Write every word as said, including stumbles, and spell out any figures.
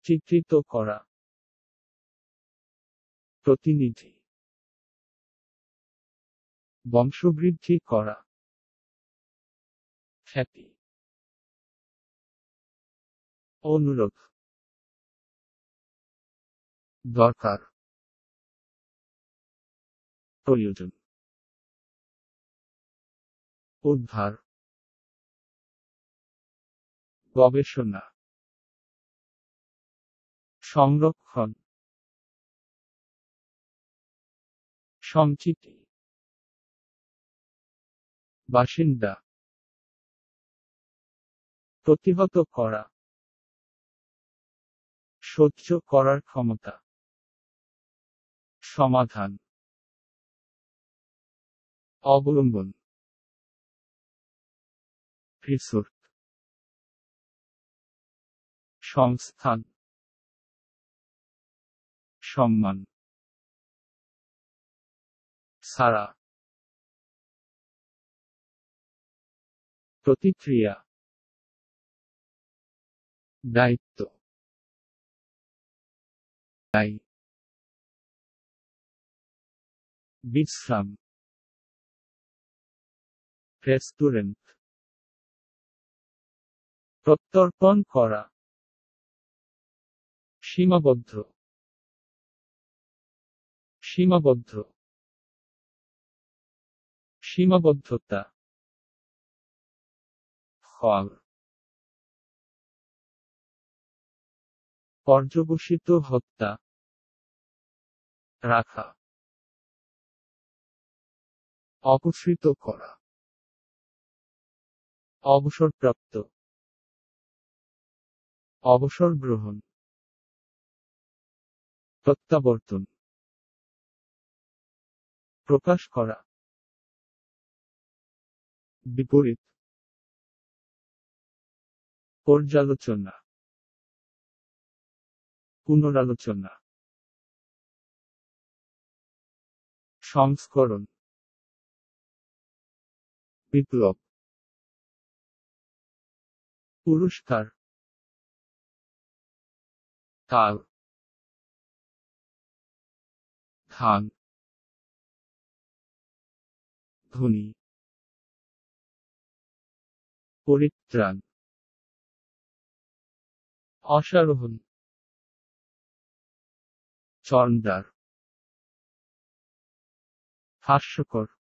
চিত্রিত করা, প্রতিনিধি, বংশবৃদ্ধি করা, খ্যাতি, অনুরোধ, দরকার, প্রয়োজন, উদ্ধার, গবেষণা, সংরক্ষণ, সঞ্চিতি, বাসিন্দা, প্রতিহত করা, সহ্য করার ক্ষমতা, সমাধান, অবলম্বন, রিসোর্ট, সংস্থান, সম্মান, ছাড়া, প্রতিক্রিয়া, দায়িত্ব, দায়ী, বিশ্রাম, রেস্টুরেন্ট, প্রত্যর্পণ করা, সীমাবদ্ধ, সীমাবদ্ধ, সীমাবদ্ধতা, ফল, পর্যবসিত হত্যা, রাখা, অপসৃত করা, অবসরপ্রাপ্ত, অবসর গ্রহণ, প্রত্যাবর্তন, প্রকাশ করা, বিপরীত, পর্যালোচনা, পুনরালোচনা, সংস্করণ, বিপ্লব, পুরস্কার, তাল, ধান, ধ্বনি, পরিত্রাণ, অসারোহণ, চরণদ্বার, হাস্যকর,